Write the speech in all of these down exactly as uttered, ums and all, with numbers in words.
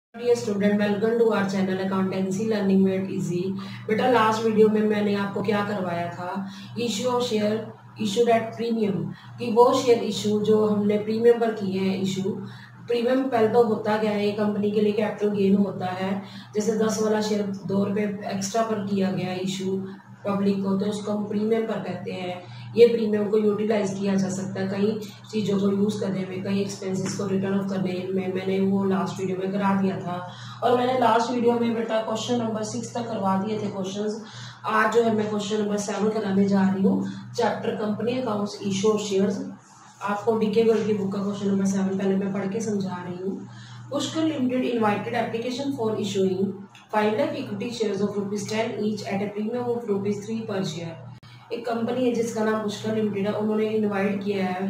Dear student, welcome to our channel accountancy learning made easy. बेटा, last video में मैंने आपको क्या करवाया था, issue of share issued at premium, कि वो शेयर इशू जो हमने प्रीमियम पर किए हैं इशू। प्रीमियम पहले तो होता क्या है, कंपनी के लिए कैपिटल गेन होता है। जैसे दस वाला शेयर दो रुपये एक्स्ट्रा पर किया गया इशू पब्लिक को, तो उसको हम प्रीमियम पर कहते हैं। ये प्रीमियम को यूटिलाइज किया जा सकता है कई चीज़ों को यूज़ करने में, कई एक्सपेंसेस को रिटर्न ऑफ करने में। मैंने वो लास्ट वीडियो में करा दिया था, और मैंने लास्ट वीडियो में बेटा क्वेश्चन नंबर सिक्स तक करवा दिए थे क्वेश्चंस। आज जो है मैं क्वेश्चन नंबर सेवन कराने जा रही हूँ, chapter company accounts issue of shares. आपको डीके गोल्ड की बुक का क्वेश्चन नंबर सेवन पहले मैं पढ़ के समझा रही हूँ। Pushkar limited invited application for issuing five lakh equity shares of rupees ten each at a premium of rupees three per share. एक कंपनी है जिसका नाम पुष्कर लिमिटेड है, उन्होंने इनवाइट किया है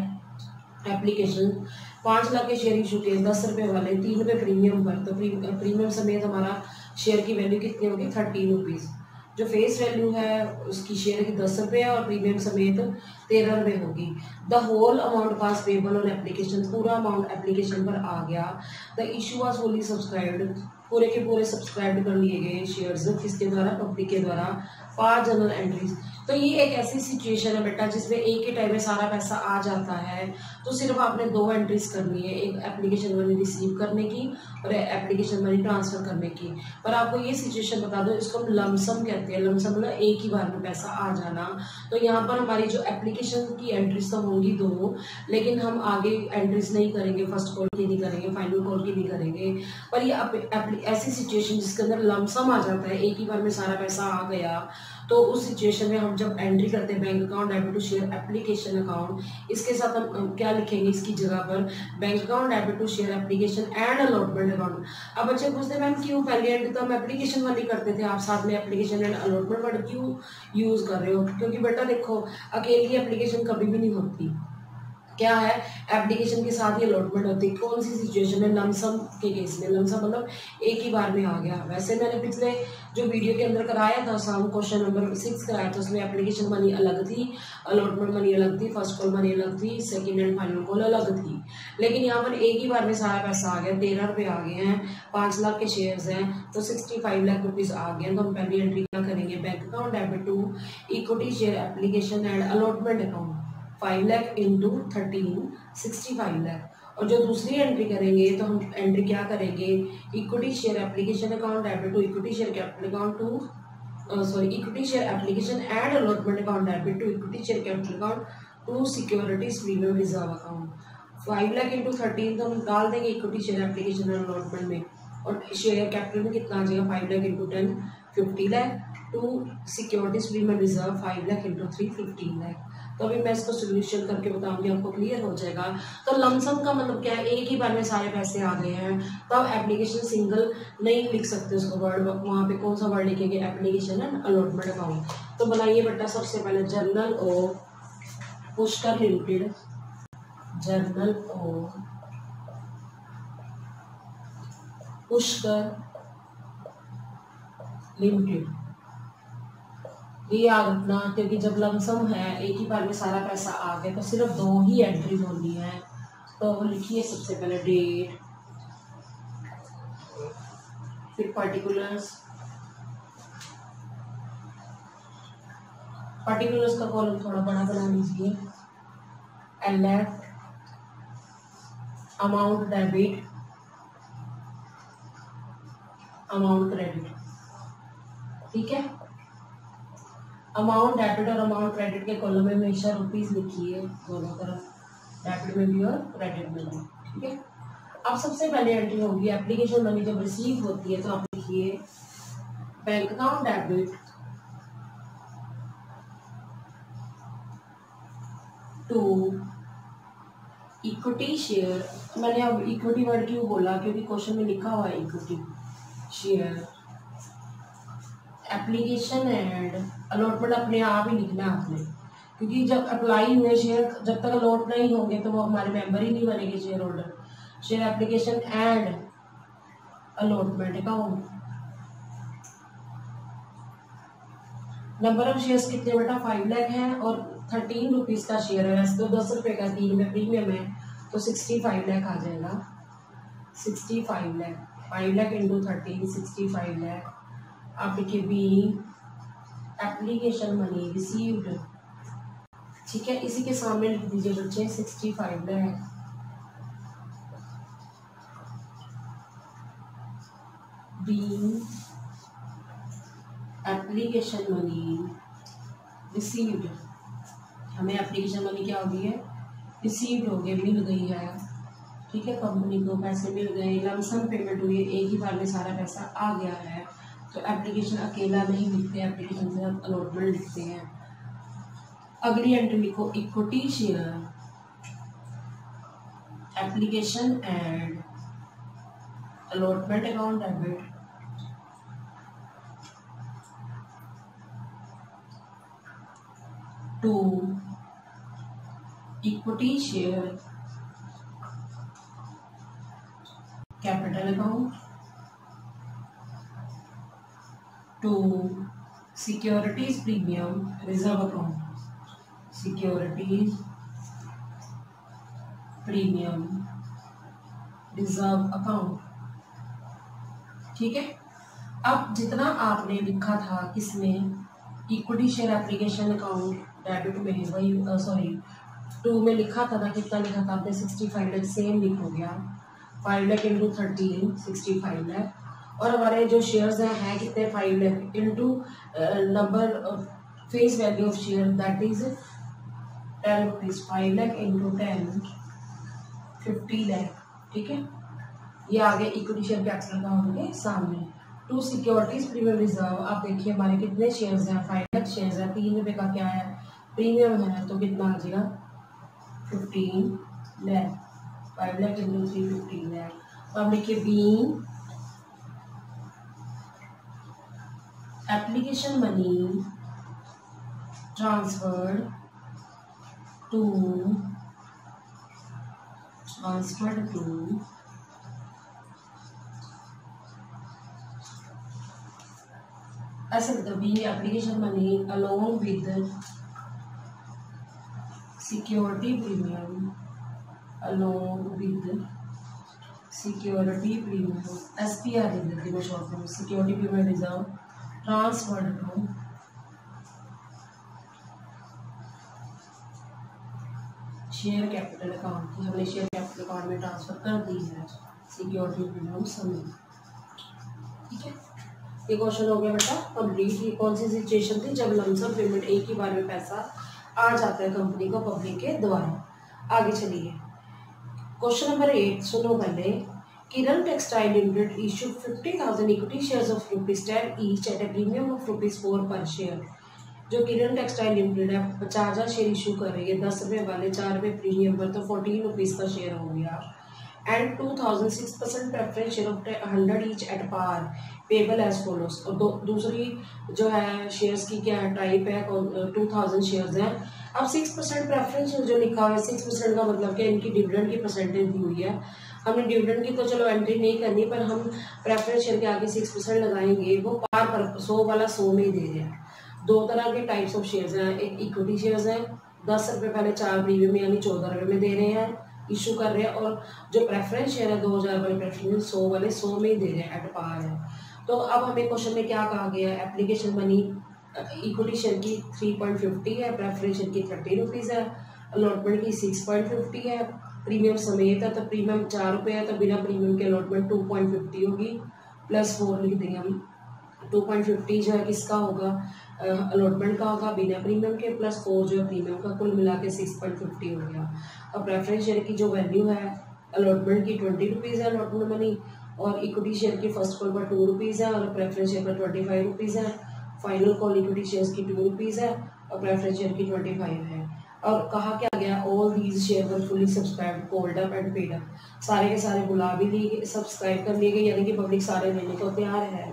एप्लीकेशन पाँच लाख के शेयर इशू के दस रुपये वाले तीन रुपये प्रीमियम पर। तो प्रीमियम समेत हमारा शेयर की वैल्यू कितनी होगी, थर्टीन रुपीज़। जो फेस वैल्यू है उसकी शेयर की दस रुपये और प्रीमियम समेत तेरह रुपये होगी। The whole amount was payable on application, पूरा अमाउंट एप्लीकेशन पर आ गया। The issue was fully subscribed, पूरे के पूरे सब्सक्राइब कर लिए गए शेयर्स किसके द्वारा, पब्लिक के द्वारा। पाँच जनरल एंट्रीज, तो ये एक ऐसी सिचुएशन है बेटा जिसमें एक ही टाइम में सारा पैसा आ जाता है। तो सिर्फ आपने दो एंट्रीज करनी है, एक एप्लीकेशन मनी रिसीव करने की और एप्लीकेशन मनी ट्रांसफर करने की। पर आपको ये सिचुएशन बता दो, इसको हम लमसम कहते हैं। लमसम मतलब एक ही बार में पैसा आ जाना। तो यहाँ पर हमारी जो एप्लीकेशन की एंट्रीज तो होंगी दो, लेकिन हम आगे एंट्रीज नहीं करेंगे, फर्स्ट कॉल की नहीं करेंगे, फाइनल कॉल की नहीं करेंगे। पर ये ऐसी सिचुएशन जिसके अंदर लमसम आ जाता है, एक ही बार में सारा पैसा आ गया, तो उस सिचुएशन में हम जब एंट्री करते हैं bank account debit to share application account, इसके साथ हम क्या लिखेंगे इसकी जगह पर, bank account debit to share application and allotment account. अब बच्चे पूछते हैं मैम क्यों, पहले एंट्री तो हम एप्लीकेशन वाली करते थे, आप साथ में एप्लीकेशन एंड अलॉटमेंट वर्ड क्यों यूज कर रहे हो? क्योंकि बेटा देखो, अकेली एप्लीकेशन कभी भी नहीं होती। क्या है, एप्लीकेशन के साथ ही अलॉटमेंट होती है। कौन सी सिचुएशन में, लमसम के केस में। लमसम मतलब एक ही बार में आ गया। वैसे मैंने पिछले जो वीडियो के अंदर कराया था, शाम क्वेश्चन नंबर सिक्स कराया था, उसमें एप्लीकेशन मनी अलग थी, अलॉटमेंट मनी अलग थी, फर्स्ट कॉल मनी अलग थी, सेकेंड एंड फाइनल कॉल अलग थी। लेकिन यहाँ पर एक ही बार में सारा पैसा आ गया, तेरह रुपये आ गए हैं, पाँच लाख के शेयर्स हैं, तो सिक्सटी फाइव लाख रुपीज़ आ गए। तो हम पहली एंट्री क्या करेंगे, bank account debit to equity share application and allotment account, five lakh into thirteen, sixty five lakh. और जो दूसरी एंट्री करेंगे तो हम एंट्री क्या करेंगे, equity share application account debit to equity share capital account to sorry equity share application and allotment account debit to equity share capital account to securities premium reserve account. Five lakh into thirteen तो हम डाल देंगे equity share application and allotment में, और share capital में कितना आ जाएगा, five lakh into ten, fifty lakh, to securities premium reserve five lakh into three, fifteen lakh. तो अभी मैं इसको सोल्यूशन करके बताऊंगी, आपको क्लियर हो जाएगा। तो लमसम का मतलब क्या है, एक ही बार में सारे पैसे आ गए हैं, तो आप एप्लीकेशन सिंगल नहीं लिख सकते उसको वर्ड, वहाँ पे कौन सा वर्ड लिखेंगे, एप्लीकेशन एंड अलॉटमेंट अकाउंट। तो बनाइए बेटा, सबसे पहले journal of Pushkar limited, journal of Pushkar limited. ये याद रखना, क्योंकि जब लमसम है एक ही बार में सारा पैसा आ गया, तो सिर्फ दो ही एंट्री होनी है। तो लिखिए सबसे पहले डेट, फिर पर्टिकुलर्स, पर्टिकुलर्स का कॉलम थोड़ा बड़ा बना लीजिए, and left amount debit, amount credit. ठीक है, अमाउंट डेबिट और अमाउंट क्रेडिट के कॉलम में हमेशा रुपीस लिखिए दोनों तरफ, डेबिट में भी और क्रेडिट में भी। ठीक है, अब सबसे पहले एंट्री होगी एप्लीकेशन मनी जब रिसीव होती है, तो आप लिखिए bank account debit to equity share. मैंने अब इक्विटी वर्ड क्यों बोला, क्योंकि क्वेश्चन में लिखा हुआ है equity share application and allotment, अपने आप ही लिखना है आपने, क्योंकि जब अप्लाई हुए शेयर, जब तक अलॉट नहीं होंगे तो वो हमारे मेंबर ही नहीं बनेंगे share holder. Share application and allotment account. Number of shares कितने बेटा, फाइव लाख है और थर्टीन रुपीज़ का शेयर है। वैसे तो दस रुपये का, तीन में प्रीमियम है, तो सिक्सटी फाइव लाख आ जाएगा, sixty five lakh. Five lakh into thirteen sixty five lakh. आप लिखिए बीइंग एप्लीकेशन मनी रिसीव्ड, ठीक है। इसी के सामने लिख दीजिए बच्चे sixty five lakh being application money received. हमें एप्लीकेशन मनी क्या हो गई है, रिसीव्ड हो गई, मिल गई है, ठीक है। कंपनी को पैसे मिल गए, लमसम पेमेंट हुई है, एक ही बार में सारा पैसा आ गया है। तो एप्लीकेशन अकेला नहीं लिखते, एप्लीकेशन से हम अलॉटमेंट लिखते हैं। अगली एंट्री लिखो equity share application and allotment account debit to equity share capital account to securities premium reserve account, securities premium reserve account, ठीक है। अब जितना आपने लिखा था किसमें, equity share application account debit में, वही सॉरी टू में लिखा था ना, कितना लिखा था आपने, सिक्सटी फाइव लाख, सेम लिखोगे आप, five lakh into thirteen sixty five lakh. और हमारे जो शेयर्स हैं हैं कितने, five lakh into number face value of share that is ten rupees, five lakh into ten fifty lakh, ठीक है। ये आगे इक्विटी शेयर कैपिटल अकाउंट के सामने। टू सिक्योरिटीज प्रीमियम रिजर्व, आप देखिए हमारे कितने शेयर्स हैं, फाइव लाख शेयर्स हैं, तीन रुपये का क्या है प्रीमियम है, तो कितना आ जाएगा fifteen lakh, five lakh into three fifteen lakh. तो आप लिखिए being application money transferred to transferred to ऐसे being application money along with security premium along with security premium S P R दे देते हैं शॉर्ट में, security premium reserve transferred to share capital account, की हमने शेयर कैपिटल अकाउंट में transfer कर दी है सिक्योरिटी प्रीमियम समेत, ठीक है। ये क्वेश्चन हो गया बेटा कंप्लीट। ये कौन सी सिचुएशन थी, जब लमसम पेमेंट एक ही बार में पैसा आ जाता है कंपनी को पब्लिक के द्वारा। आगे चलिए क्वेश्चन नंबर एट, सुनो पहले। Kiran textile limited issue fifty thousand equity shares of rupees ten each at a premium of rupees four per share. जो किरण टेक्सटाइल लिमिटेड है पचास हज़ार शेयर इशू कर रही है, दस रुपये वाले चार रुपये प्रीमियम पर, तो फोर्टीन रुपीज़ का शेयर हो गया। And two thousand six percent preference share of hundred each at par payable as follows. और दो दूसरी जो है शेयर्स की क्या है टाइप है, टू थाउजेंड शेयर्स हैं। अब सिक्स परसेंट प्रेफरेंस जो लिखा है, सिक्स परसेंट का मतलब कि इनकी डिविडेंड की परसेंटेज दी हुई है। हमने डिविडेंड की तो चलो एंट्री नहीं करनी, पर हम प्रेफरेंस शेयर के आगे सिक्स परसेंट लगाएंगे। वो पार पर सौ वाला सौ में ही दे रहे हैं। दो तरह के टाइप्स ऑफ शेयर्स हैं, एक इक्विटी शेयर्स हैं, दस रुपये पहले चार प्रीमियम यानी चौदह रुपये में दे रहे हैं, इशू कर रहे हैं। और जो प्रेफरेंस शेयर है दो हज़ार वाले प्रेफरेंस सौ वाले सौ में ही दे रहे हैं, एट पार है। तो अब हमें क्वेश्चन में क्या कहा गया है, एप्लीकेशन मनी इक्विटी शेयर की थ्री पॉइंट फिफ्टी है, प्रेफरेंस शेयर की थर्टी रुपीज़ है, अलॉटमेंट की सिक्स पॉइंट फिफ्टी है, प्रीमियम समेत है तो प्रीमियम चार रुपये है, तो बिना प्रीमियम के अलॉटमेंट टू पॉइंट फिफ्टी होगी, प्लस फोर लिख देंगे हम। टू पॉइंट फिफ्टी जो है किसका होगा, अलॉटमेंट का होगा बिना प्रीमियम के, प्लस फोर जो है प्रीमियम का, कुल मिला के सिक्स पॉइंट फिफ्टी हो गया। और प्रेफरेंस शेयर की जो वैल्यू है अलॉटमेंट की ट्वेंटी रुपीज़ है अलॉटमेंट मनी, और इक्विटी शेयर की फर्स्ट कॉल पर टू रुपीज़ है और प्रेफरेंस शेयर पर ट्वेंटी फाइव रुपीज़ है। फाइनल कॉल इक्विटी शेयर्स की टू रुपीज़ है और प्रेफरेंस शेयर की ट्वेंटी फाइव है। और कहा क्या गया, all these share were fully subscribe called up and paid up, सारे के सारे बुला भी लिए, सब्सक्राइब कर लिए गए, यानी कि पब्लिक सारे लेने को तैयार है।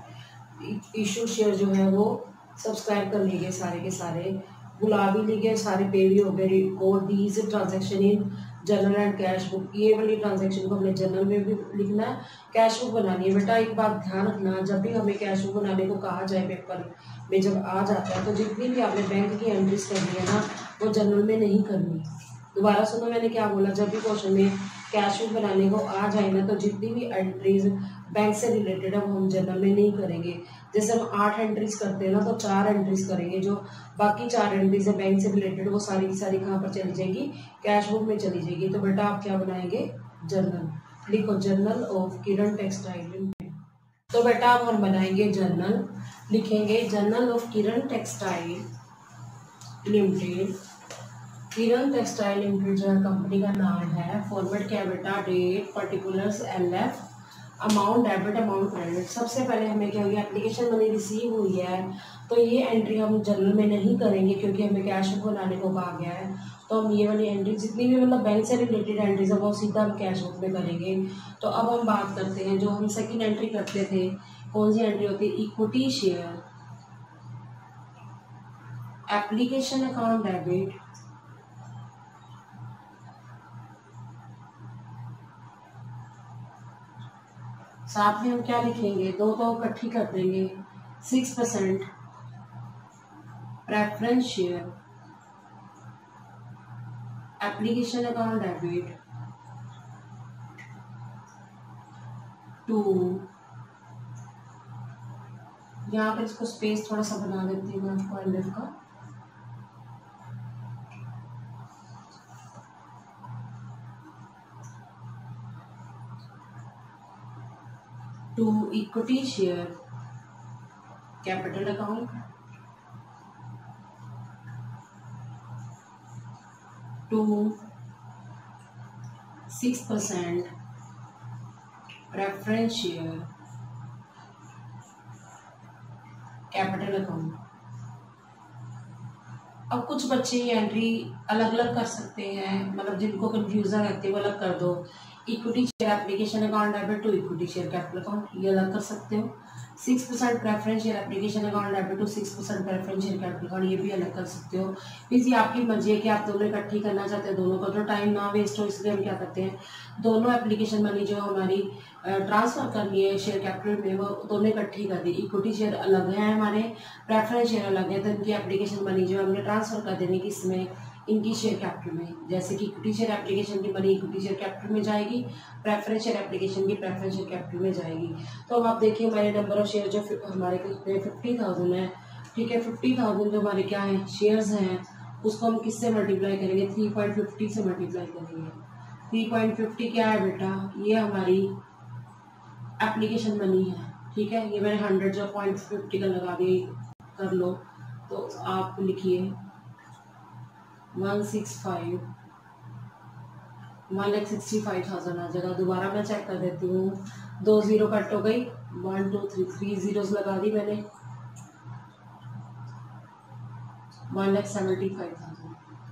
इशू शेयर जो है वो सब्सक्राइब कर लिए गए, सारे के सारे बुला भी लिए गए, सारे पे भी हो गए। Record these transaction in journal and cash book, ये वाली ट्रांजेक्शन को हमने जर्नल में भी लिखना है, कैश बुक बनानी है। बेटा एक बात ध्यान रखना, जब भी हमें कैश बुक बनाने को कहा जाए पेपर में जब आ जाता है, तो जितनी भी आपने बैंक की एंट्रीज करनी है ना वो जर्नल में नहीं करनी। दोबारा सुनो मैंने क्या बोला, जब भी क्वेश्चन में कैश बुक बनाने को आ जाए ना, तो जितनी भी एंट्रीज बैंक से रिलेटेड है वो हम जर्नल में नहीं करेंगे। जैसे हम आठ एंट्रीज करते हैं ना, तो चार एंट्रीज करेंगे, जो बाकी चार एंट्रीज है बैंक से रिलेटेड वो सारी की सारी कहाँ पर चली जाएगी, कैश बुक में चली जाएगी। तो बेटा आप क्या बनाएंगे, जर्नल। लिखो journal of Kiran textile limited. तो बेटा अब हम बनाएंगे जर्नल, लिखेंगे journal of Kiran textile limited. Kiran textile limited जो है कंपनी का नाम है। फॉर्मेट क्या है बेटा, date, particulars, L F, amount debit, amount credit. सबसे पहले हमें क्या होगी, एप्लीकेशन मनी रिसीव हुई है, तो ये एंट्री हम जर्नल में नहीं करेंगे क्योंकि हमें कैश बुक बनाने को कहा गया है। तो हम ये वाली एंट्री जितनी भी मतलब बैंक से रिलेटेड एंट्रीज है वो सीधा हम कैश बुक में करेंगे। तो अब हम बात करते हैं जो हम सेकेंड एंट्री करते थे, कौन सी एंट्री होती है, equity share, application account debit, साथ में हम क्या लिखेंगे, दो तो इकट्ठी कर देंगे, six percent preference share, application account debit to, यहाँ पर इसको स्पेस थोड़ा सा बना देती हूँ मैं पॉइंटर का, to equity share capital account, to six percent preference share capital account. अब कुछ बच्चे ये एंट्री अलग अलग कर सकते हैं, मतलब जिनको कंफ्यूजन रहती है वो अलग कर दो। Equity share application account debit to equity share capital account, ये अलग कर सकते हो। Six percent preference share application account debit to six percent preference share capital account, ये भी अलग कर सकते हो। प्लीज़ ये आपकी मर्जी है कि आप दोनों इकट्ठी करना चाहते हैं, दोनों का तो टाइम ना वेस्ट हो, इसलिए हम क्या करते हैं, दोनों एप्लीकेशन मनी जो हमारी ट्रांसफ़र करनी है शेयर कैपिटल में वो दोनों इकट्ठी कर दी। इक्विटी शेयर अलग है हमारे, प्रेफरेंस शेयर अलग है, तो इनकी एप्लीकेशन मनी जो हमने ट्रांसफ़र कर देनी किसमें, इनकी शेयर कैपिटल में। जैसे कि इक्विटी शेयर एप्लीकेशन की मनी इक्विटी शेयर कैपिटल में जाएगी, प्रेफरेंस शेयर एप्लीकेशन की प्रेफरेंस शेयर कैपिटल में जाएगी। तो अब आप देखिए हमारे नंबर ऑफ शेयर जो हमारे कितने फिफ्टी थाउजेंड है, ठीक है। फिफ्टी थाउजेंड जो हमारे क्या है, शेयर्स हैं, उसको हम किससे मल्टीप्लाई करेंगे, थ्री पॉइंट फिफ्टी से मल्टीप्लाई करेंगे। थ्री पॉइंट फिफ्टी क्या है बेटा, ये हमारी एप्लीकेशन मनी है, ठीक है। ये मैंने हंड्रेड जो पॉइंट फिफ्टी का लगा दिए, कर लो। तो आप लिखिए one six five one lakh sixty five thousand आ जाएगा। दोबारा मैं चेक कर देती हूँ, दो जीरो कट हो गई, one two three three zeros लगा दी मैंने, one lakh seventy five thousand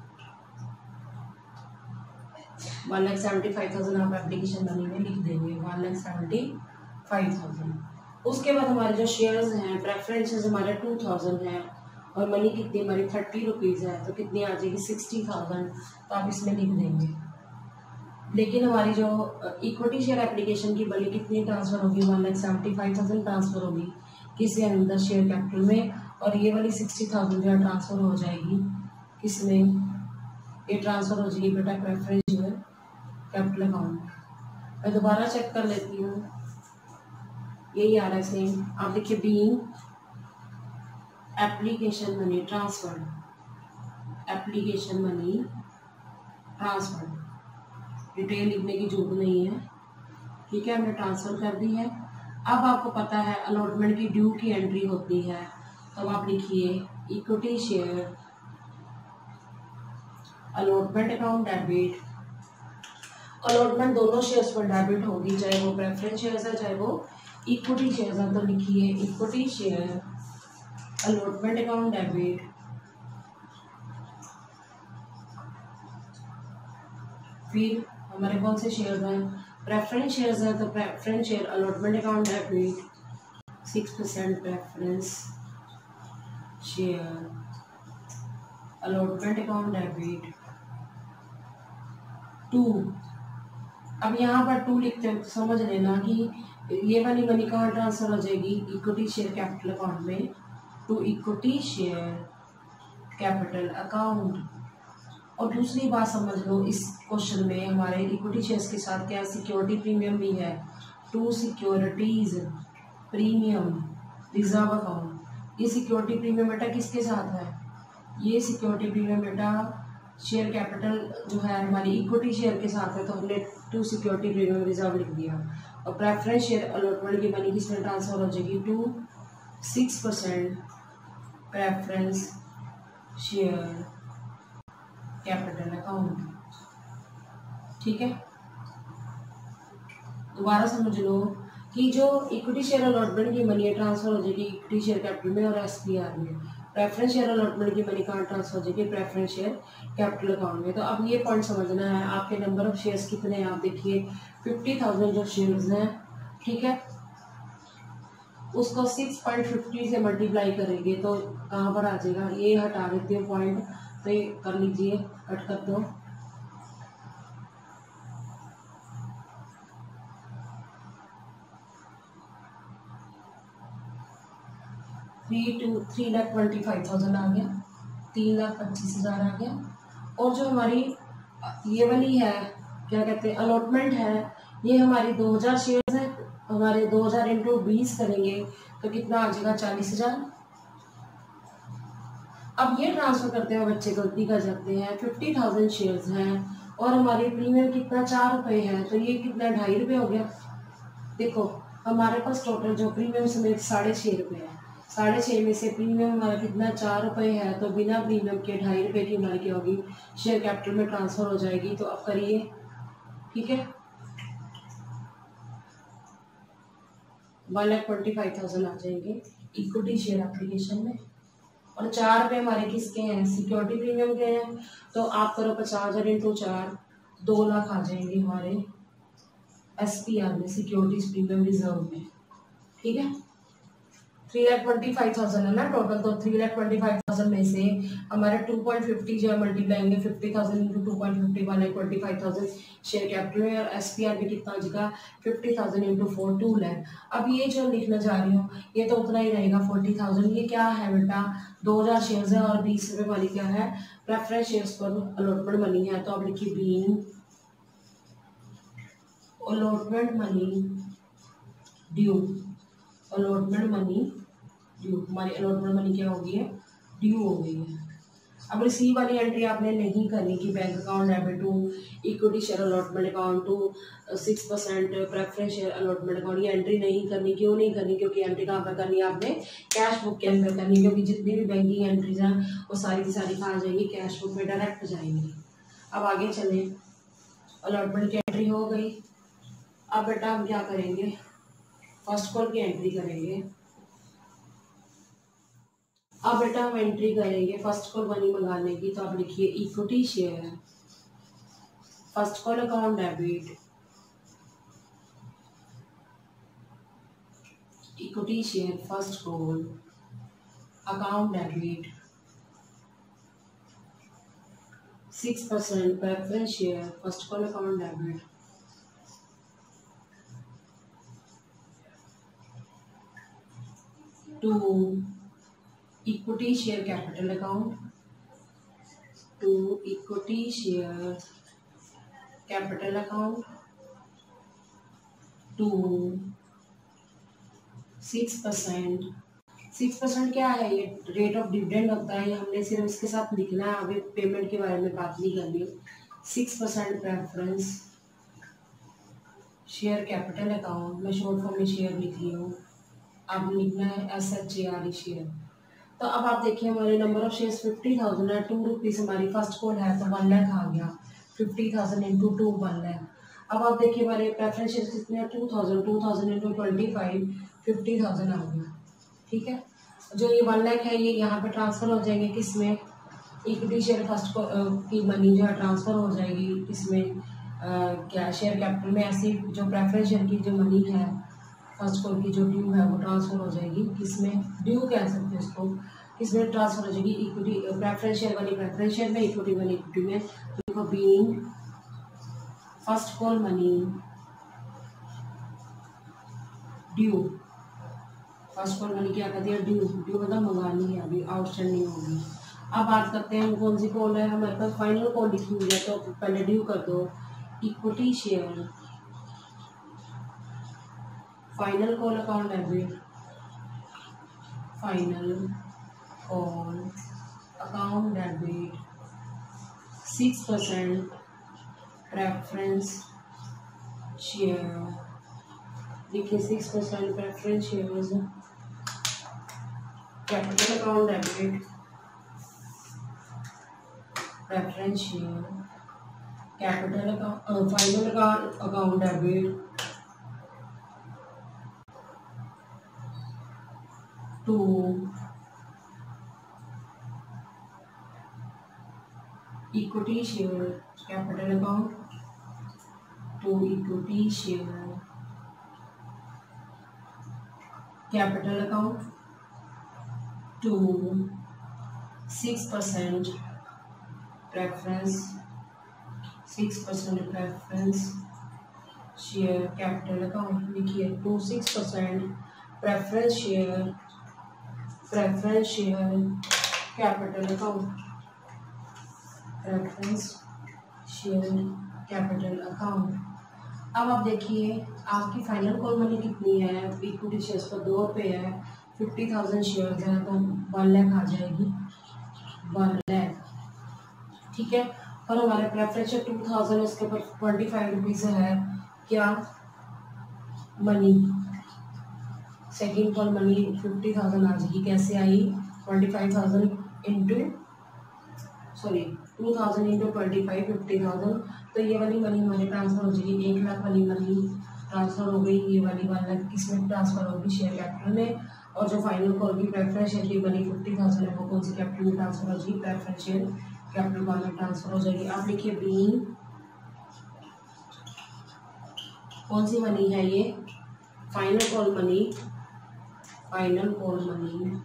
one lakh seventy five thousand आप एप्लीकेशन मनी में लिख देंगे, one lakh seventy five thousand. उसके बाद हमारे जो शेयर्स हैं प्रेफरेंसेस हमारे टू थाउजेंड हैं और मनी कितनी हमारी थर्टी रुपीज़ है, तो कितनी आ जाएगी, सिक्सटी थाउजेंड। तो आप इसमें लिख देंगे। लेकिन हमारी जो इक्विटी शेयर एप्लीकेशन की मनी कितनी ट्रांसफ़र होगी, one lakh seventy five thousand transfer होगी किसी अंदर शेयर कैपिटल में, और ये वाली सिक्सटी थाउजेंड जो है ट्रांसफ़र हो जाएगी किसमें, ये ट्रांसफ़र हो जाएगी बेटा प्रेफरेंस शेयर कैपिटल अकाउंट। मैं दोबारा चेक कर लेती हूँ, यही आ रहा है सेम। आप देखिए being application money transfer, application money transfer, detail लिखने की जरूरत नहीं है, ठीक है, हमने ट्रांसफ़र कर दी है। अब आपको पता है अलॉटमेंट की ड्यू की एंट्री होती है, तो आप लिखिए equity share allotment account debit. Allotment दोनों शेयर्स पर डेबिट होगी, चाहे वो प्रेफरेंस शेयर्स है चाहे वो इक्विटी शेयर्स है। तो लिखिए equity share allotment account debit फिर हमारे कौन से शेयर्स हैं, प्रेफरेंस शेयर्स है, तो preference share allotment account debit six percent preference share allotment account debit to. अब यहाँ पर टू लिखते हैं तो समझ लेना कि ये वाली मनी कहाँ ट्रांसफर हो जाएगी, इक्विटी शेयर कैपिटल अकाउंट में, to equity share capital account. और दूसरी बात समझ लो, इस क्वेश्चन में हमारे इक्विटी शेयर्स के साथ क्या सिक्योरिटी प्रीमियम भी है। To securities premium reserve account. ये सिक्योरिटी प्रीमियम बेटा किसके साथ है, ये सिक्योरिटी प्रीमियम बेटा शेयर कैपिटल जो है हमारी इक्विटी शेयर के साथ है, तो हमने टू सिक्योरिटी प्रीमियम रिजर्व लिख दिया। और प्रेफरेंस शेयर अलॉटमेंट की मनी किसमें ट्रांसफर हो जाएगी, to six percent preference share capital account. ठीक है, दोबारा समझ लो कि जो इक्विटी शेयर अलॉटमेंट की मनी है ट्रांसफर हो जाएगी इक्विटी शेयर कैपिटल में और एसपीआर में। प्रेफरेंस शेयर अलॉटमेंट की मनी कहाँ ट्रांसफर हो जाएगी, प्रेफरेंस शेयर कैपिटल अकाउंट में। तो अब ये पॉइंट समझना है, आपके नंबर ऑफ शेयर्स कितने हैं, आप देखिए फिफ्टी थाउजेंड जो शेयर्स हैं, ठीक है, उसको सिक्स पॉइंट फिफ्टी से मल्टीप्लाई करेंगे तो कहाँ पर आ जाएगा, ये हटा देते हो पॉइंट, तो ये कर लीजिए, कट कर दो। Three two three lakh twenty five thousand आ गया, तीन लाख पच्चीस हज़ार आ गया। और जो हमारी ये वाली है क्या कहते हैं अलॉटमेंट है, ये हमारी दो हज़ार शेयर्स है, हमारे दो हज़ार इंटू बीस करेंगे तो कितना आ जाएगा, चालीस हज़ार। अब ये ट्रांसफर करते हैं बच्चे गलती कर जाते हैं, फिफ्टी थाउजेंड शेयर्स हैं और हमारी प्रीमियम कितना चार रुपये है, तो ये कितना ढाई रुपये हो गया। देखो हमारे पास टोटल जो प्रीमियम समेत साढ़े छः रुपये है, साढ़े छः में से प्रीमियम हमारा कितना चार रुपये है, तो बिना प्रीमियम के ढाई रुपये की हमारी क्या होगी, शेयर कैपिटल में ट्रांसफ़र हो जाएगी। तो अब करिए, ठीक है, one lakh twenty five thousand आ जाएंगे इक्विटी शेयर एप्लीकेशन में। और चार रुपये हमारे किसके हैं, सिक्योरिटी प्रीमियम के हैं, तो आप करो पचास हज़ार इंटू चार, दो लाख आ जाएंगे हमारे एस पी आर में, सिक्योरिटीज प्रीमियम रिजर्व में। ठीक है, three lakh twenty five thousand है ना टोटल, तो three lakh twenty five thousand में से हमारे टू पॉइंट फिफ्टी जो है multiply fifty thousand into two point fifty one lakh twenty five thousand share capital में, और एस पी आर में कितना जाएगा, fifty thousand into four two lakh. अब ये जो लिखना जा रही हूँ ये तो उतना ही रहेगा फोर्टी थाउजेंड। ये क्या है बेटा, दो हज़ार शेयर्स है और बीस रुपये वाली क्या है, प्रेफरेंस शेयर्स पर अलॉटमेंट मनी है। तो अब लिखिए being allotment money due, allotment money due, हमारी अलॉटमेंट मनी क्या हो गई है, ड्यू हो गई है। अब रिसीव वाली एंट्री आपने नहीं करनी कि bank account debit to equity share allotment account to six percent preference share allotment account, ये एंट्री नहीं करनी। क्यों नहीं करनी, क्योंकि एंट्री कहाँ पर करनी है आपने, कैश बुक के अंदर करनी, क्योंकि जितनी भी बैंकिंग एंट्रीज हैं वो सारी की सारी कहाँ जाएंगी, कैश बुक में डायरेक्ट जाएंगी। अब आगे चले, अलॉटमेंट की एंट्री हो गई। अब बेटा हम क्या करेंगे, फर्स्ट कॉल की एंट्री करेंगे। अब बेटा हम एंट्री करेंगे फर्स्ट कॉल मनी मंगाने की, तो आप लिखिए equity share first call account debit, equity share first call account debit six percent preference share first call account debit to equity share capital account to equity share capital account to six percent. Six percent क्या है, ये rate of dividend होता है, हमने सिर्फ इसके साथ लिखना है, अभी पेमेंट के बारे में बात नहीं करनी। Six percent preference share capital account, मैं शॉर्ट फॉर्म में शेयर लिख रही हूँ, अब लिखना है S H A R E share. तो अब आप देखिए हमारे number of shares fifty thousand है, टू रुपीज़ हमारी फर्स्ट कॉल है, तो वन लाख आ गया, fifty thousand into two one lakh. अब आप देखिए हमारे प्रेफरेंस शेयर्स कितने हैं, two thousand, two thousand into twenty five, fifty thousand आ गया। ठीक है, जो ये वन लाख है ये यहाँ पे ट्रांसफ़र हो जाएंगे किसमें, इक्विटी शेयर फर्स्ट की मनी जो है ट्रांसफ़र हो जाएगी इसमें क्या शेयर कैपिटल में। ऐसी जो प्रेफरेंस शेयर की जो मनी है फर्स्ट कॉल की जो ड्यू है वो ट्रांसफ़र हो जाएगी किसमें, ड्यू कह सकते हैं इसको, किसमें ट्रांसफ़र हो जाएगी, इक्विटी प्रेफरेंस शेयर वाली प्रेफरेंस शेयर में, इक्विटी वाली इक्विटी में। देखो being first call money due, first call money क्या कहती है, ड्यू, ड्यू मतलब मंगानी है, अभी आउटस्टैंडिंग होगी। अब बात करते हैं कौन सी कॉल है हमारे पास, फाइनल कॉल लिखी हुई है तो पहले ड्यू कर दो equity share final call account debit, final call account debit six percent preference share, देखिए six percent preference shares, capital account debit preference share, capital account final account debit to equity share, capital account to equity share, capital account to six percent preference six percent preference share, capital account लिखिए to six percent preference share preference share capital account preference share capital account. अब आप देखिए आपकी final call money कितनी है, equity shares पर दो रुपये है, फिफ्टी थाउजेंड शेयर है तो वन लैख आ जाएगी, वन लैख ठीक है। और हमारे प्रेफरेंस शेयर टू थाउजेंड इसके ऊपर ट्वेंटी फाइव रुपीज़ है क्या money, second call money fifty thousand आ जाएगी, कैसे आई twenty five thousand into sorry two thousand into twenty five fifty thousand, तो ये वाली मनी हमारी ट्रांसफ़र हो जाएगी, एक लाख वाली मनी ट्रांसफ़र हो गई, ये वाली वन लाख किसमें ट्रांसफ़र होगी शेयर कैपिटल में, और जो फाइनल कॉल की प्रेफरेंस शेयर की मनी फिफ्टी थाउजेंड है वो कौन सी कैपिटल में ट्रांसफ़र हो जाएगी, प्रेफरेंस शेयर कैपिटल कॉल में ट्रांसफ़र हो जाएगी। आप लिखिए बी कौन सी मनी है ये, final call money, final call money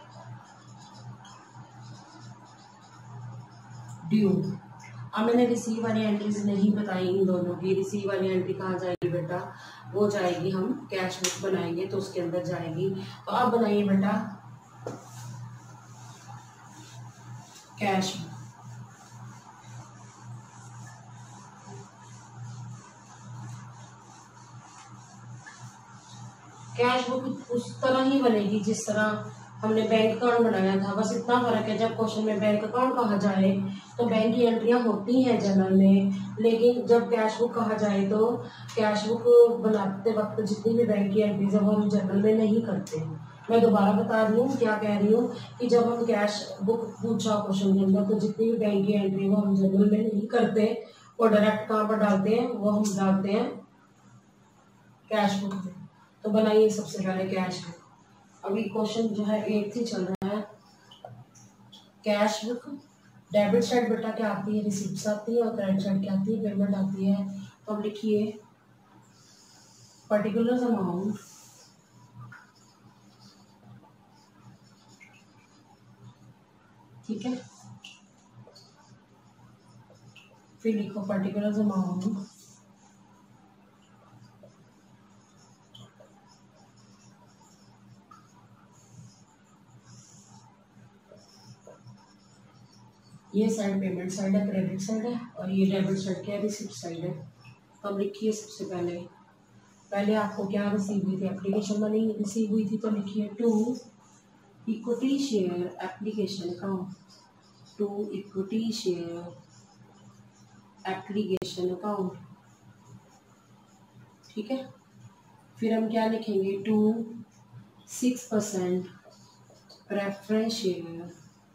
due. अब मैंने रिसीव वाली एंट्रीज नहीं बताई इन दोनों की, रिसीव वाली एंट्री कहाँ जाएगी बेटा, वो जाएगी हम कैश बुक बनाएंगे तो उसके अंदर जाएगी, तो आप बनाइए बेटा कैश बुक। कैश बुक उस तरह ही बनेगी जिस तरह हमने बैंक अकाउंट बनाया था, बस इतना फर्क है जब क्वेश्चन में बैंक अकाउंट कहा जाए तो बैंक की एंट्रियां होती हैं जनरल में, लेकिन जब कैश बुक कहा जाए तो कैश बुक बनाते वक्त जितनी भी बैंक की एंट्रीज है वो हम जनरल में नहीं करते। मैं दोबारा बता रही हूँ क्या कह रही हूँ कि जब हम कैश बुक पूछा क्वेश्चन के अंदर तो जितनी भी बैंक की एंट्री वो हम जनरल में नहीं करते, वो डायरेक्ट कहाँ पर डालते हैं, वो हम डालते हैं कैश बुक में। तो बनाइए सबसे पहले कैश बुक। अभी क्वेश्चन जो है एट ही चल रहा है, कैश बुक डेबिट साइड बेटा क्या आती है, रिसिप्ट्स आती है, और क्रेडिट साइड क्या आती है, पेमेंट आती है। तो अब लिखिए पर्टिकुलर अमाउंट ठीक है, फिर लिखो पर्टिकुलर अमाउंट ये साइड पेमेंट साइड है, क्रेडिट साइड है, और ये डेबिट साइड क्या है, रिसिप्ट साइड है। तो अब लिखिए सबसे पहले पहले आपको क्या रिसीव हुई थी, एप्लीकेशन मनी रिसीव हुई थी, तो लिखिए to equity share application account, to equity share application account ठीक है। फिर हम क्या लिखेंगे, to six percent preference share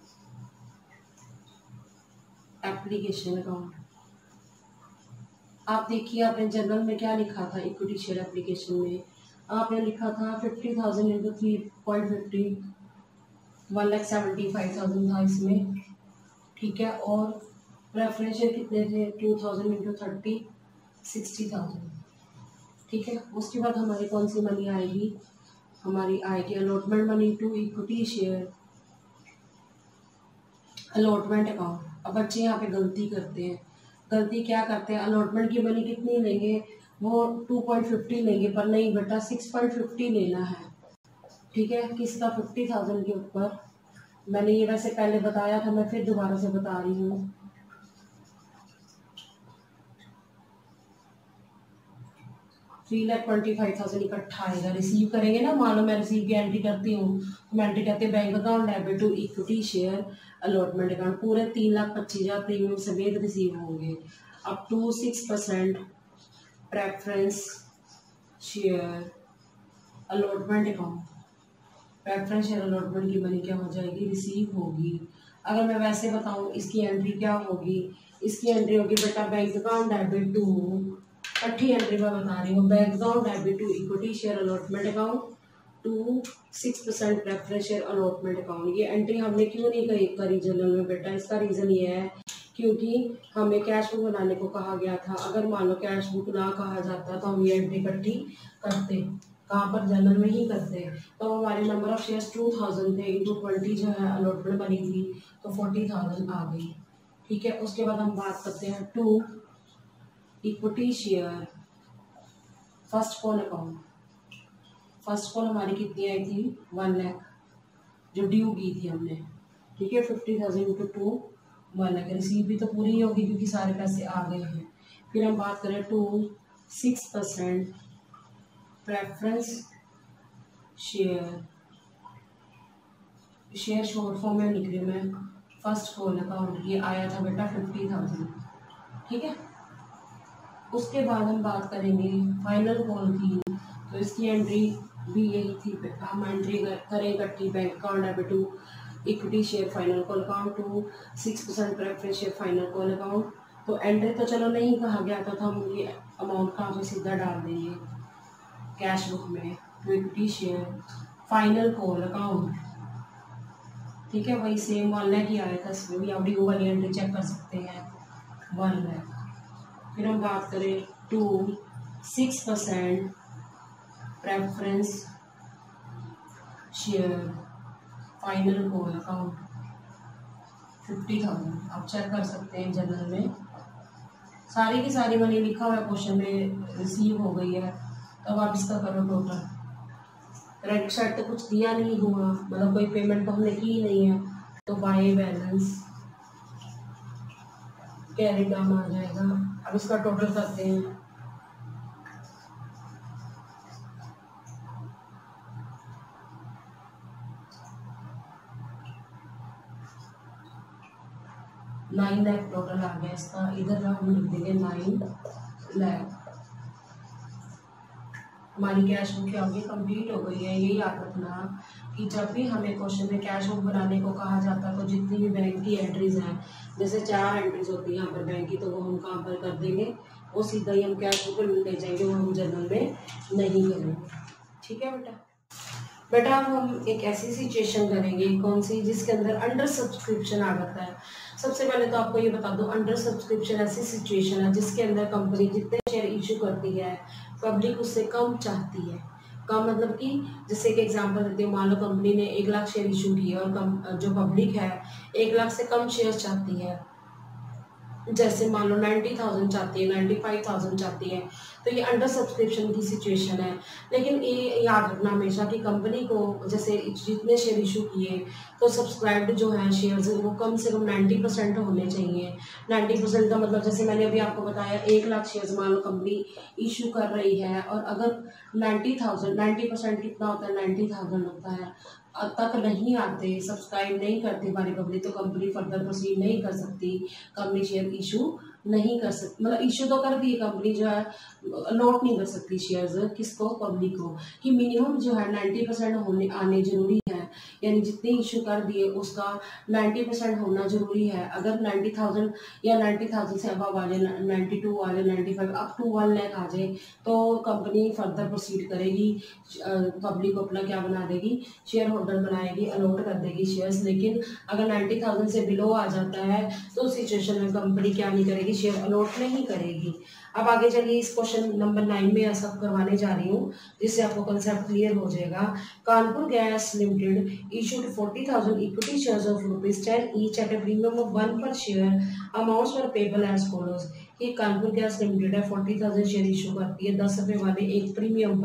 application account. आप देखिए आपने जनरल में क्या लिखा था, इक्विटी शेयर एप्लीकेशन में आपने लिखा था fifty thousand into three point fifty one lakh seventy five thousand था इसमें ठीक है, और प्रेफरेंस शेयर कितने थे, two thousand into thirty sixty thousand ठीक है। उसके बाद हमारी कौन सी मनी आएगी, हमारी आएगी allotment money to equity share allotment account. अब बच्चे यहाँ पे गलती करते हैं, गलती क्या करते हैं, अलॉटमेंट की मनी कितनी लेंगे, वो टू पॉइंट फिफ्टी लेंगे, पर नहीं बेटा सिक्स पॉइंट फिफ्टी लेना है ठीक है। किसका, फिफ्टी थाउजेंड के ऊपर मैंने ये वैसे पहले बताया था, मैं फिर दोबारा से बता रही हूँ। Three lakh twenty five thousand इकट्ठा आएगा, रिसीव करेंगे ना। मान लो मैं रिसीव की एंट्री करती हूँ, तो मैं एंट्री करती हूँ bank account debit to equity share allotment account, पूरे तीन लाख पच्चीस हज़ार प्रीमियम समेत रिसीव होंगे। Up to six percent preference share allotment account, preference share allotment की मनी क्या हो जाएगी, रिसीव होगी। अगर मैं वैसे बताऊँ इसकी एंट्री क्या होगी, इसकी एंट्री होगी बेटा बैंक अकाउंट डेबिट टू, छठी एंट्री में बता रही हूँ, bank account debit to equity share allotment account to six percent preference share allotment account. ये एंट्री हमने क्यों नहीं करी करी जनरल में बेटा, इसका रीज़न ये है क्योंकि हमें कैश बुक बनाने को कहा गया था। अगर मान लो कैश बुक ना कहा जाता तो हम ये एंट्री इकट्ठी करते, कहाँ पर, जनरल में ही करते। तो हमारे number of shares two thousand थे, इंटू ट्वेंटी जो है अलॉटमेंट बनी थी, तो फोर्टी थाउजेंड आ गई। ठीक है, उसके बाद हम बात करते हैं to equity share first call account. First call हमारी कितनी आई थी, वन लाख जो ड्यू की थी हमने। ठीक है, fifty thousand into two one lakh, receive भी तो पूरी ही होगी क्योंकि सारे पैसे आ गए हैं। फिर हम बात करें to six percent preference share, share short form में लिख रही हूँ मैं, फर्स्ट कॉल अकाउंट, ये आया था बेटा फिफ्टी थाउजेंड। ठीक है, उसके बाद हम बात करेंगे फाइनल कॉल की, तो इसकी एंट्री भी यही थी, हम एंट्री करें इकट्ठी bank account debit to equity share final call account to six percent preference share final call account. तो एंट्री तो चलो नहीं कहा गया था, तो हम ये अमाउंट कहाँ पे सीधा डाल देंगे कैश बुक में, to equity share final call account. ठीक है, वही सेम वन लाख ही आया था, इसमें भी आप ड्यू वाली एंट्री चेक कर सकते हैं, वन लाख। फिर हम बात करें to six percent preference share final call account fifty thousand, आप चेक कर सकते हैं जनरल में सारी की सारी मनी लिखा हुआ है क्वेश्चन में, रिसीव हो गई है। तब आप इसका करो टोटल, क्रेडिट साइड तो कुछ दिया नहीं हुआ, मतलब कोई पेमेंट तो हमने की ही नहीं है, तो बाय बैलेंस कैरी डाउन आ जाएगा। अब इसका टोटल करते हैं, नाइन लाख टोटल आ गया इसका। इधर हम लिख देंगे नाइन लाख। हमारी कैश बुक क्या होगी, कंप्लीट हो गई है। ये याद रखना कि जब भी हमें क्वेश्चन में कैश बुक बनाने को कहा जाता है तो जितनी भी बैंक की एंट्रीज हैं, जैसे चार एंट्रीज होती है यहाँ पर बैंक की, तो वो हम कहाँ पर कर देंगे, वो सीधा ही हम कैश बुक ले जाएंगे, वो हम जनरल में नहीं करेंगे। ठीक है बेटा। बेटा अब हम एक ऐसी सिचुएशन करेंगे, कौन सी, जिसके अंदर अंडर सब्सक्रिप्शन आ जाता है। सबसे पहले तो आपको ये बता दूं, अंडर सब्सक्रिप्शन ऐसी सिचुएशन है जिसके अंदर कंपनी जितने शेयर इशू करती है पब्लिक उससे कम चाहती है। कम मतलब कि जैसे एक एग्जांपल देते हैं, मान लो कंपनी ने एक लाख शेयर इशू किए और कम जो पब्लिक है एक लाख से कम शेयर चाहती है, जैसे मान लो नाइन्टी थाउजेंड चाहती है, नाइन्टी फाइव थाउजेंड चाहती है, तो ये अंडर सब्सक्रिप्शन की सिचुएशन है। लेकिन ये याद रखना हमेशा कि कंपनी को जैसे जितने शेयर इशू किए तो सब्सक्राइब्ड जो है शेयर्स वो कम से कम नाइन्टी परसेंट होने चाहिए। नाइन्टी परसेंट का मतलब जैसे मैंने अभी आपको बताया, एक लाख शेयर्स मान लो कंपनी इशू कर रही है और अगर नाइन्टी थाउजेंड नाइन्टी परसेंट कितना होता है, नाइन्टी थाउजेंड होता है, तक नहीं आते, सब्सक्राइब नहीं करती हमारी पब्लिक, तो कंपनी फर्दर प्रोसीड नहीं कर सकती, कंपनी शेयर इशू नहीं कर सकती, मतलब इशू तो कर दी कंपनी, जो है अलॉट नहीं कर सकती शेयर्स किसको, पब्लिक को, कि मिनिमम जो है नाइन्टी परसेंट होने आने जरूरी है, यानी जितने इशू कर दिए उसका नाइन्टी परसेंट होना जरूरी है। अगर नाइन्टी थाउजेंड या नाइन्टी थाउजेंड से अबव आ जाए, नाइन्टी टू आ जाए, ninety five up to one lakh आ जाए, तो कंपनी फर्दर प्रोसीड करेगी, पब्लिक को अपना क्या बना देगी, शेयर होल्डर बनाएगी, अलॉट कर देगी शेयर्स। लेकिन अगर नाइन्टी थाउजेंड से बिलो आ जाता है तो सिचुएशन में कंपनी क्या नहीं करेगी, शेयर अलॉट नहीं करेगी। अब आगे चलिए इस क्वेश्चन नंबर नाइन में ऐसा करवाने जा रही हूँ जिससे आपको कंसेप्ट क्लियर हो जाएगा। Kanpur gas limited issued forty thousand equity shares of rupees ten each at a premium of one per share, amounts for payable as follows. ये कानपुर गैस लिमिटेड है, फोर्टी थाउजेंड शेयर इशू करती है दस रुपये वाले एक प्रीमियम पर,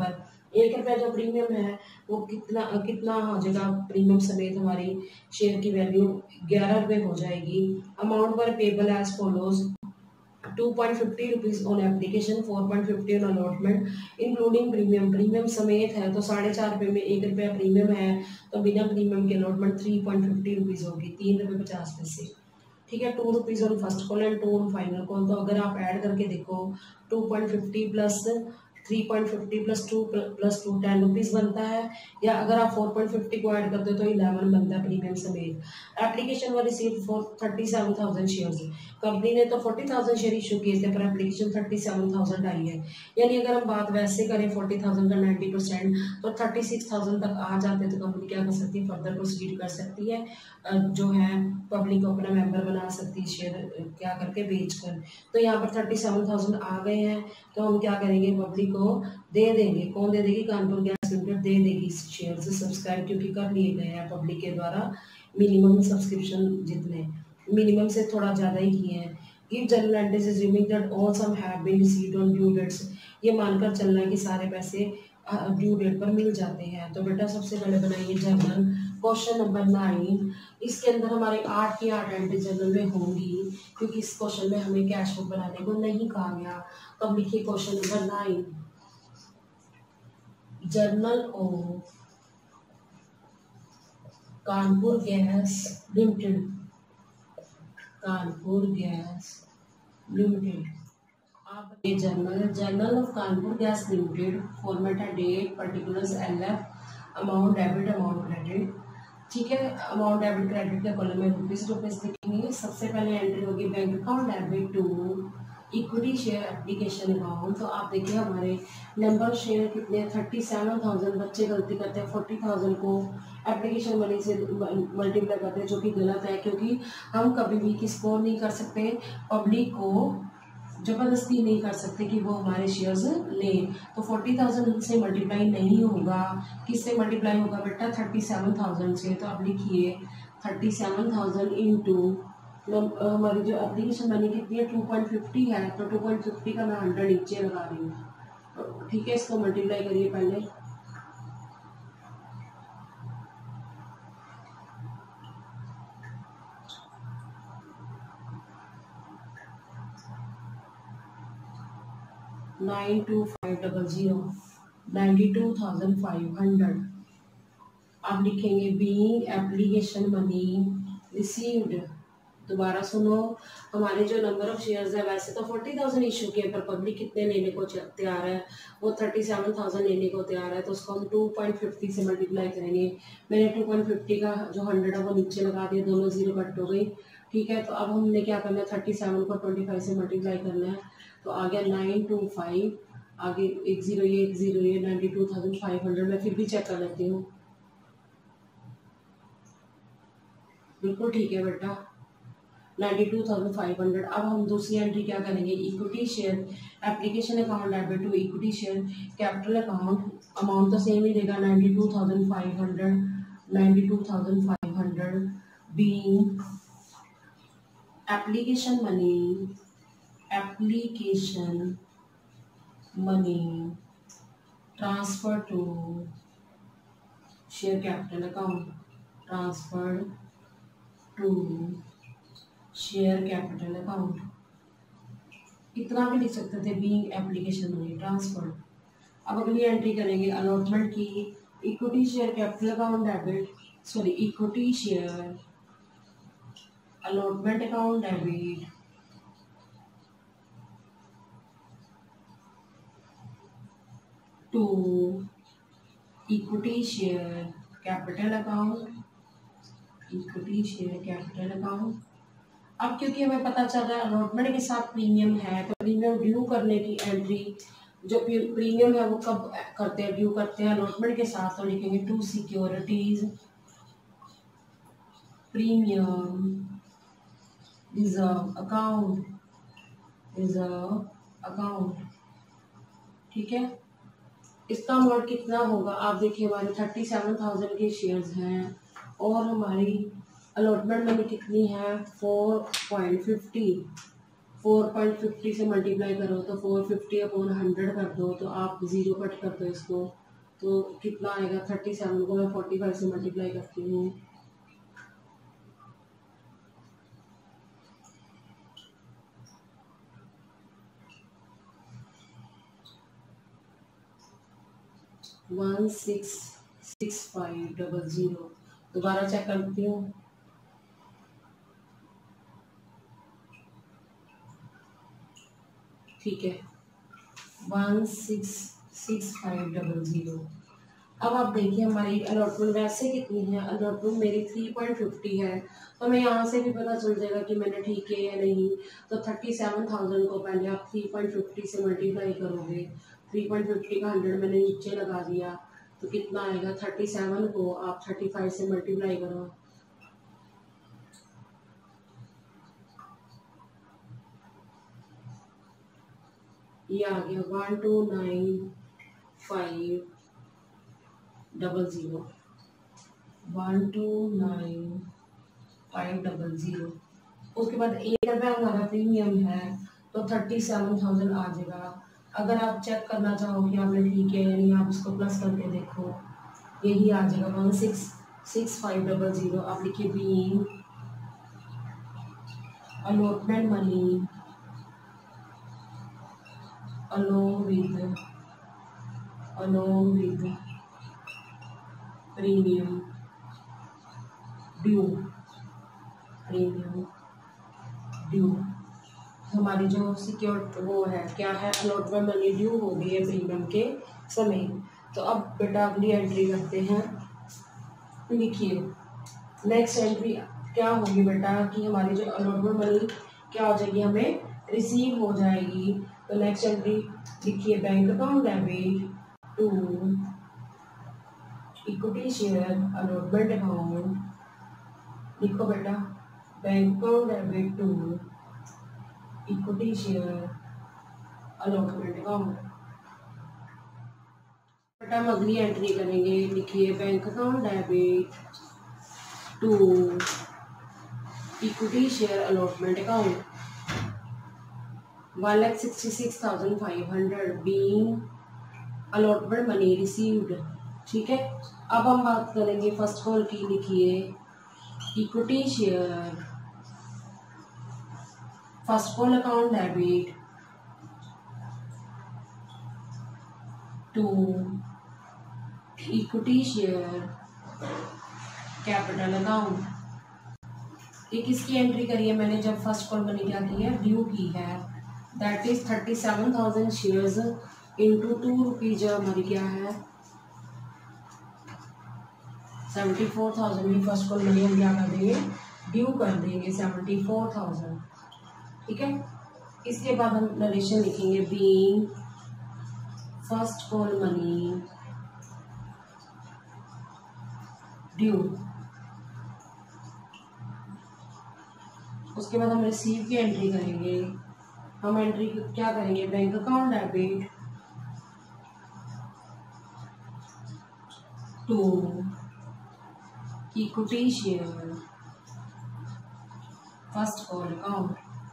एक रुपया जो प्रीमियम है वो कितना कितना हो जाएगा, प्रीमियम समेत हमारी शेयर की वैल्यू ग्यारह रुपये हो जाएगी। अमाउंट पर payable as follows, two point fifty rupees on application, four point fifty on allotment including premium. Premium समेत है तो साढ़े चार रुपये में एक रुपया प्रीमियम है, तो बिना प्रीमियम के allotment three point fifty rupees होगी, तीन रुपये पचास पैसे। ठीक है, two rupees on first call and two on final call. तो अगर आप ऐड करके देखो, two point fifty plus three point fifty plus two plus two ten rupees बनता है, या अगर आप फोर पॉइंट फिफ्टी को ऐड करते हो तो इलेवन बनता है प्रीमियम समेत। Application were receive for thirty seven thousand shares. Company ने तो फोर्टी थाउजेंड शेयर इशू किए थे, पर एप्लीकेशन थर्टी सेवन थाउजेंड आई है। यानी अगर हम बात वैसे करें फोर्टी थाउजेंड का नाइन्टी परसेंट तो थर्टी सिक्स थाउजेंड तक आ जाते, तो कंपनी क्या कर सकती है, फर्दर प्रोसीड कर सकती है, जो है पब्लिक को अपना मेंबर बना सकती है शेयर क्या करके बेच कर। तो यहाँ पर थर्टी सेवन थाउजेंड आ गए हैं, तो हम क्या करेंगे, पब्लिक को दे देंगे। कौन दे देगी, कानपुर गैस लिमिटेड दे देगी शेयर से सब्सक्राइब, क्योंकि कर लिए गए हैं पब्लिक के द्वारा मिनिमम सब्सक्रिप्शन, जितने मिनिमम से थोड़ा ज़्यादा ही किए हैं। Give journal entries assuming that all sum have been received on due dates. ये मानकर चलना है कि सारे पैसे ड्यू डेट पर मिल जाते हैं। तो बेटा सबसे पहले बनाइए जर्नल, क्वेश्चन नंबर नाइन। इसके अंदर हमारे आठ की आठ एंट्री जर्नल में होंगी, क्योंकि इस क्वेश्चन में हमें कैश बुक बनाने को नहीं कहा गया। तो अब लिखिए question number nine, journal of Kanpur gas limited, Kanpur gas limited. आप ये journal journal of Kanpur gas limited, format है date, particulars L F, amount debit, amount credit. ठीक है, अमाउंट डेबिट क्रेडिट के कॉलम में रुपीज रुपीज लिखेंगे। सबसे पहले एंट्री होगी bank account debit to equity share application account. तो आप देखिए हमारे नंबर शेयर कितने, थर्टी सेवन थाउजेंड। बच्चे गलती करते हैं, फोर्टी थाउजेंड को एप्लीकेशन मनी से मल्टीप्लाई करते हैं, जो कि गलत है, क्योंकि हम कभी भी किसको नहीं कर सकते, पब्लिक को जबरदस्ती नहीं कर सकते कि वो हमारे शेयर्स लें। तो फोर्टी थाउजेंड से मल्टीप्लाई नहीं होगा, किससे मल्टीप्लाई होगा बेटा, थर्टी सेवन थाउजेंड से। तो आप लिखिए थर्टी सेवन थाउजेंड इंटू हमारी जो एप्लीकेशन मनी कितनी है, टू पॉइंट फिफ्टी है, तो टू पॉइंट फिफ्टी का मैं हंड्रेड नीचे लगा रही हूँ। ठीक है, इसको मल्टीप्लाई करिए पहले, nine two five double zero ninety two thousand five hundred. आप लिखेंगे बीइंग एप्लीकेशन मनी रिसीव्ड। दोबारा सुनो, हमारे जो नंबर ऑफ शेयर्स है, वैसे तो फोर्टी थाउजेंड इशू किए, पर पब्लिक कितने लेने को तैयार है, वो थर्टी सेवन थाउजेंड लेने को तैयार है। तो उसको हम टू पॉइंट फिफ्टी से मल्टीप्लाई करेंगे। मैंने टू पॉइंट फिफ्टी का जो हंड्रेड है वो नीचे लगा दिया, दोनों जीरो कट हो गई। ठीक है, तो अब हमने क्या करना है, थर्टी सेवन को ट्वेंटी फाइव से मल्टीप्लाई करना है। तो आ गया नाइन टू फाइव, आगे एक जीरो ये एक जीरो ये, ninety two thousand five hundred. मैं फिर भी चेक कर लेती हूँ, बिल्कुल ठीक है बेटा, ninety two thousand five hundred. अब हम दूसरी एंट्री क्या करेंगे, equity share application account debit to equity share capital account. Amount तो सेम ही देगा, ninety two thousand five hundred, ninety two thousand five hundred being application money, application money transfer to share capital account, transfer to share capital account. इतना भी लिख सकते थे, being application money transfer. अब अगली एंट्री करेंगे अलॉटमेंट की, equity share capital account debit, sorry equity share allotment account debit to equity share capital account, equity share capital account. अब क्योंकि हमें पता चल रहा है अलॉटमेंट के साथ प्रीमियम है, तो प्रीमियम ड्यू करने की एंट्री, जो प्रीमियम है वो कब करते हैं, ड्यू करते हैं अलॉटमेंट के साथ। तो लिखेंगे to securities premium reserve account, reserve account. ठीक है, इसका अमाउंट कितना होगा, आप देखिए हमारे थर्टी सेवन थाउजेंड के शेयर्स हैं, और हमारी अलॉटमेंट मनी कितनी है, four point fifty. Four point fifty से मल्टीप्लाई करो तो फोर फिफ्टी अपॉन हंड्रेड कर दो, तो आप ज़ीरो कट कर दो इसको, तो कितना आएगा, थर्टी सेवन को मैं फोर्टी फाइव से मल्टीप्लाई करती हूँ, one six six five double zero. दोबारा चेक करती हूँ, ठीक है, one six six five double zero. अब आप देखिए हमारी अलॉटमेंट वैसे कितनी है, अलॉटमेंट मेरी थ्री पॉइंट फिफ्टी है, तो हमें यहाँ से भी पता चल जाएगा कि मैंने ठीक है या नहीं। तो थर्टी सेवन थाउजेंड को पहले आप थ्री पॉइंट फिफ्टी से मल्टीप्लाई करोगे, थ्री पॉइंट फिफ्टी का हंड्रेड मैंने नीचे लगा दिया, तो कितना आएगा, थर्टी सेवन को आप थर्टी फाइव से मल्टीप्लाई करो, ये आ गया one two nine five double zero, one two nine five double zero. उसके बाद एक रुपया हमारा प्रीमियम है, तो थर्टी सेवन थाउजेंड आ जाएगा। अगर आप चेक करना चाहो कि आपने ठीक है यानी आप इसको प्लस करके देखो, यही आ जाएगा one six six five double zero. आप लिखिए being allotment money along with along with premium due, premium due हमारी जो सिक्योर वो है क्या है, अलॉटमेंट मनी ड्यू हो गई है प्रीमियम के समय। तो अब बेटा अगली एंट्री करते हैं, लिखिए नेक्स्ट एंट्री क्या होगी बेटा कि हमारी जो अलॉटमेंट मनी क्या हो जाएगी, हमें रिसीव हो जाएगी। तो नेक्स्ट एंट्री लिखिए bank account debit to equity share allotment account, लिखो बेटा bank account debit to equity share allotment account. बेटा हम अगली एंट्री करेंगे, लिखिए bank account debit to equity share allotment account one lakh sixty six thousand five hundred being allotment money received. ठीक है, अब हम बात करेंगे फर्स्ट कॉल की, लिखिए equity share first call account debit to equity share capital account. ये किसकी एंट्री करी है मैंने, जब फर्स्ट कॉल मैंने क्या की है, ड्यू की है, that is thirty seven thousand shares into two rupees हमारी क्या है सेवेंटी फोर थाउजेंड की फर्स्ट कॉल मनी हम क्या कर देंगे, ड्यू कर देंगे सेवेंटी फोर थाउजेंड। ठीक है, इसके बाद हम नरेशन लिखेंगे being first call money due. उसके बाद हम रिसीव की एंट्री करेंगे, हम एंट्री क्या करेंगे, bank account debit to equity share first call account.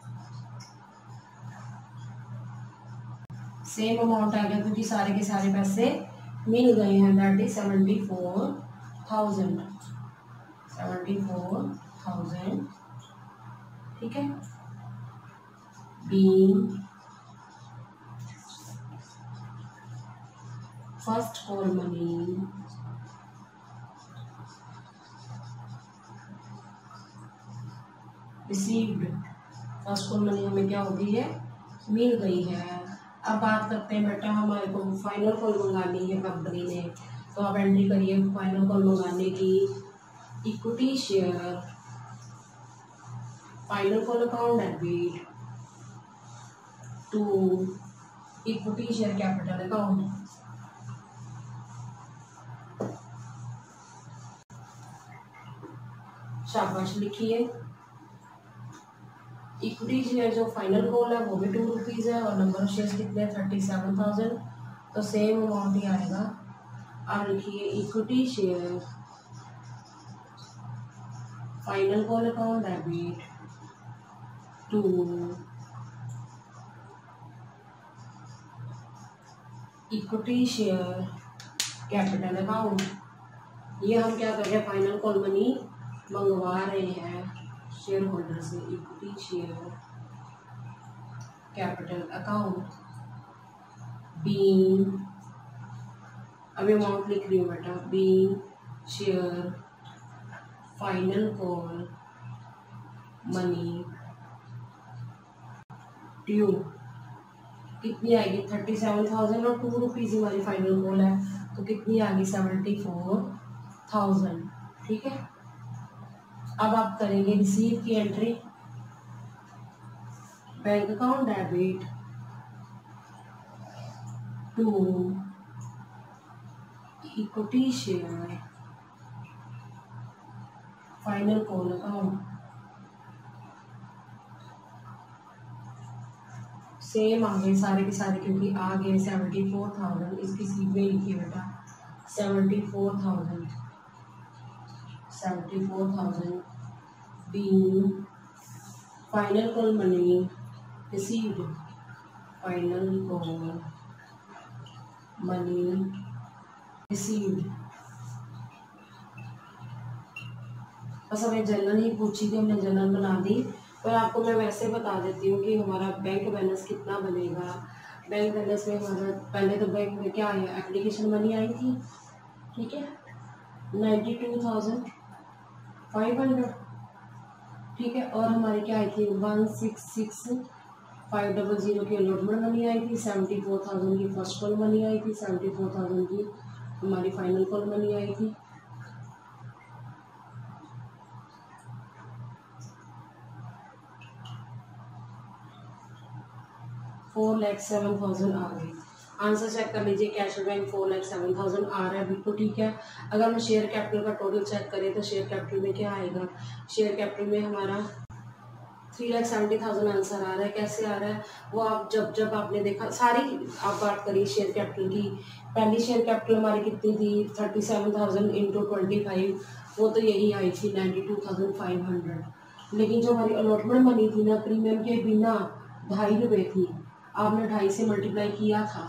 Same amount आ गया क्योंकि सारे के सारे पैसे मिल गए हैं, that is seventy four thousand seventy four thousand. ठीक है, being first call money received, first call money हमें क्या हो गई है, मिल गई है। अब बात करते हैं बेटा हमारे को फाइनल कॉल मंगानी है कंपनी ने, तो आप एंट्री करिए फाइनल कॉल मंगाने की, equity share final call account debit to equity share capital account. शाबाश, लिखिए इक्विटी शेयर जो फाइनल कॉल है वो भी टू रुपीज़ है और नंबर ऑफ शेयर्स कितने हैं, थर्टी सेवन थाउजेंड, तो सेम अमाउंट ही आएगा। अब लिखिए equity share final call account debit to equity share capital account. ये हम क्या कर रहे हैं, फाइनल कॉल मनी मंगवा रहे हैं शेयर होल्डर से। Equity share capital account being, अभी अमाउंट लिख रही हूँ बेटा, being share final call money due. कितनी आएगी, थर्टी सेवन थाउजेंड और टू रुपीज़ हमारी फाइनल कॉल है, तो कितनी आ गई, सेवेंटी फोर थाउजेंड। ठीक है, अब आप करेंगे रिसीव की entry. Bank account debit to equity share final call account, same आ गए सारे के सारे, क्योंकि आ गए सेवेंटी फोर थाउजेंड। इसकी सीट में लिखिए बेटा seventy four thousand, seventy four thousand being final call money received, final call money received. बस हमें जनरल ही पूछी थी, हमने जनरल बना दी। पर आपको मैं वैसे बता देती हूँ कि हमारा बैंक बैलेंस कितना बनेगा। बैंक बैलेंस में हमारा पहले तो बैंक में क्या आया, एप्लीकेशन मनी आई थी, ठीक है, ninety two thousand five hundred, ठीक है, और हमारी क्या आई थी, one six six five double zero की अलॉटमेंट मनी आई थी, सेवेंटी फोर थाउजेंड की फर्स्ट कॉल मनी आई थी, सेवेंटी फोर थाउजेंड की हमारी फाइनल कॉल मनी आई थी। फोर लैख सेवन थाउजेंड आ गई। आंसर चेक कर लीजिए, cash bank four lakh seven thousand आ रहा है, बिल्कुल ठीक है। अगर हम शेयर कैपिटल का टोटल चेक करें तो शेयर कैपिटल में क्या आएगा, शेयर कैपिटल में हमारा three lakh seventy thousand answer आ रहा है। कैसे आ रहा है वो आप जब जब आपने देखा, सारी आप बात करिए शेयर कैपिटल की। पहली शेयर कैपिटल हमारी कितनी थी, thirty seven thousand into twenty five, वो तो यही आई थी ninety two thousand five hundred. लेकिन जो हमारी अलॉटमेंट मनी थी ना, प्रीमियम के बिना ढाई रुपये थी, आपने ढाई से मल्टीप्लाई किया था।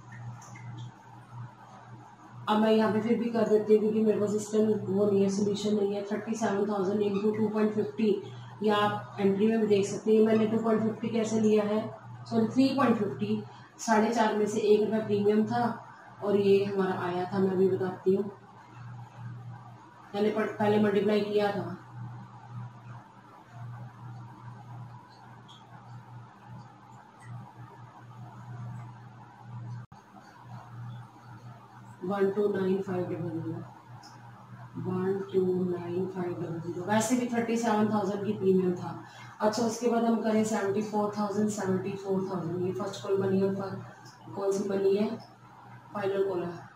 अब मैं यहाँ पे फिर भी कर देती हूँ क्योंकि मेरे पास सिस्टम वो नहीं है, सोल्यूशन नहीं है। Thirty seven thousand into two point fifty, या आप एंट्री में भी देख सकते हैं। मैंने टू पॉइंट फिफ्टी कैसे लिया है, सॉरी थ्री पॉइंट फिफ्टी, साढ़े चार में से एक रुपये प्रीमियम था और ये हमारा आया था। मैं भी बताती हूँ, पहले पहले मल्टीप्लाई किया था। One two nine five double zero, one two nine five double zero, वैसे भी थर्टी सेवन थाउजेंड की प्रीमियम था। अच्छा, उसके बाद हम करें seventy four thousand, seventy four thousand ये फर्स्ट कॉल मनी है, पर कौन सी मनी है, फाइनल कॉल है।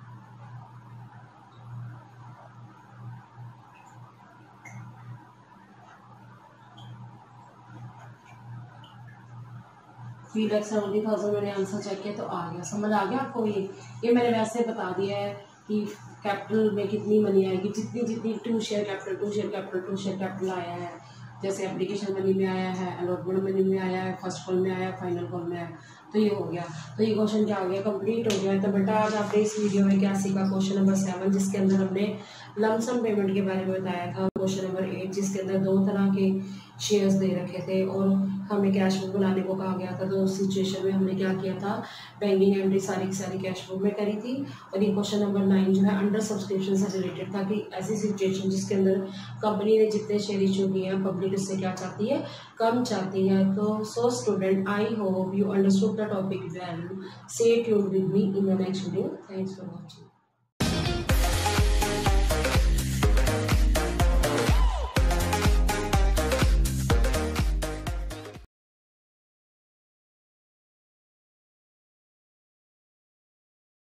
थ्री लैख सेवेंटी थाउजेंड मैंने आंसर चेक किया तो आ गया। समझ आ गया आपको। ये ये मैंने वैसे बता दिया है कि कैपिटल में कितनी मनी आएगी, जितनी जितनी to share capital to share capital to share capital आया है, जैसे एप्लीकेशन मनी में आया है, अलॉटमेंट मनी में आया है, फर्स्ट कॉल में आया है, फाइनल कॉल में आया, तो ये हो गया। तो ये क्वेश्चन क्या हो गया, कंप्लीट हो गया। तो बेटा आज आपने इस वीडियो में क्या सीखा, क्वेश्चन नंबर सेवन जिसके अंदर हमने लमसम पेमेंट के बारे में बताया था, क्वेश्चन नंबर एट जिसके अंदर दो तरह के शेयर्स दे रखे थे और हमें कैश बुक बनाने को कहा गया था। तो उस सिचुएशन में हमने क्या किया था, बैंकिंग एंट्री सारी की सारी कैश बुक में करी थी। और ये क्वेश्चन नंबर नाइन जो है अंडर सब्सक्रिप्शन से रिलेटेड था, कि ऐसी सिचुएशन जिसके अंदर कंपनी ने जितने शेयर इशू किए हैं पब्लिक उससे क्या चाहती है, कम चाहती है। तो so student, I hope you understood the topic well. Stay tuned with me in the next video. Thanks for watching.